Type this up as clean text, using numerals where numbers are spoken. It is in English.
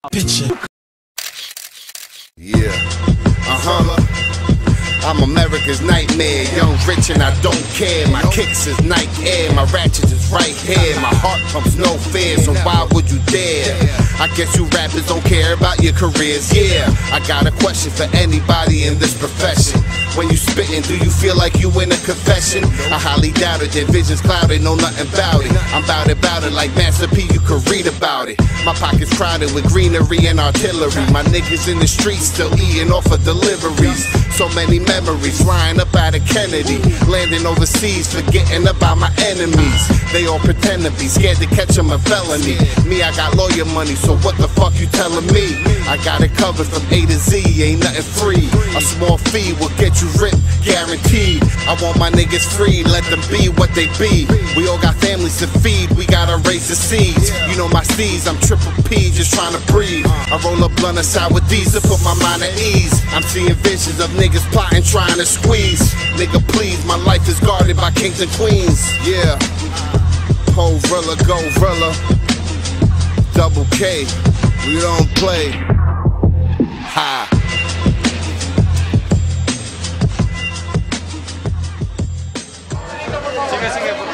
Picture. Yeah. I'm America's nightmare, young, rich, and I don't care. My kicks is Nike Air, my ratchet is right here. My heart pumps no fear, so why would you dare? I guess you rappers don't care about your careers, yeah. I got a question for anybody in this profession. When you spittin', do you feel like you in a confession? I highly doubt it, their vision's clouded, know nothing about it. I'm bout it like Master P, you could read about it. My pockets crowded with greenery and artillery. My niggas in the streets still eating off of deliveries. So many memories flying up out of Kennedy, landing overseas, forgetting about my enemies. They all pretend to be scared to catch them a felony. Me, I got lawyer money, so what the fuck you telling me? I got it covered from A to Z, ain't nothing free. A small fee will get you ripped, guaranteed. I want my niggas free, let them be what they be. We all got families to feed, we gotta raise the seeds. You know my steeds, I'm Triple P, just trying to breathe. I roll a blunt aside with these to put my mind at ease. I'm seeing visions of niggas plotting, trying to squeeze. Nigga please, my life is guarded by kings and queens. Yeah, Poe Rilla, go Rilla. Double K, we don't play. Ha. Sige, sige.